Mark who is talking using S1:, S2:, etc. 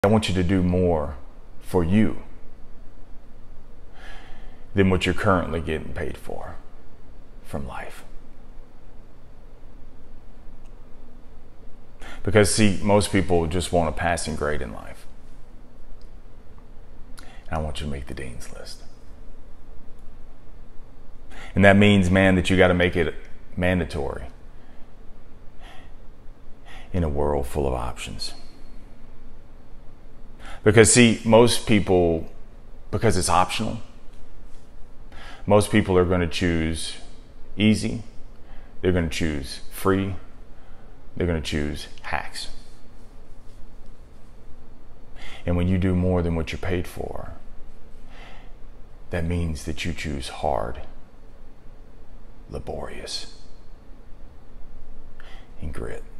S1: I want you to do more for you than what you're currently getting paid for from life. Because see, most people just want a passing grade in life. And I want you to make the dean's list. And that means, man, that you got to make it mandatory in a world full of options. Because see, most people, because it's optional, most people are going to choose easy, they're going to choose free, they're going to choose hacks. And when you do more than what you're paid for, that means that you choose hard, laborious, and grit.